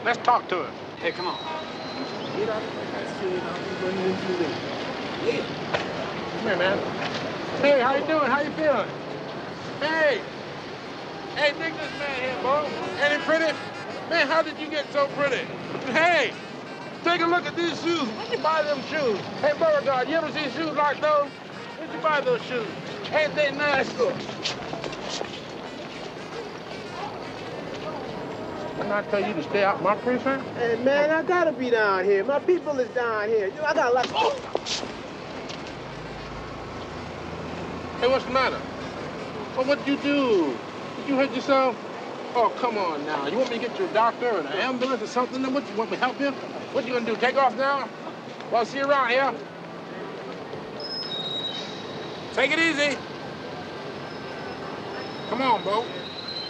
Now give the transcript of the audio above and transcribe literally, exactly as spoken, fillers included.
Let's talk to him. Hey, come on. Get out of here. Come here, man. Hey, how you doing? How you feeling? Hey. Hey, dig this man here, Bo. Ain't he pretty? Man, how did you get so pretty? Hey, take a look at these shoes. Where'd you buy them shoes? Hey, Beauregard, you ever see shoes like those? Where'd you buy those shoes? Ain't they nice? Didn't I tell you to stay out my precinct? Hey, man, I gotta be down here. My people is down here. I got a lot. Oh! Hey, what's the matter? Well, what'd you do? Did you hurt yourself? Oh, come on now. You want me to get you a doctor or an ambulance or something? What, you want me to help you? What you gonna do, take off now? Well, I'll see you around here. Take it easy. Come on, Bo.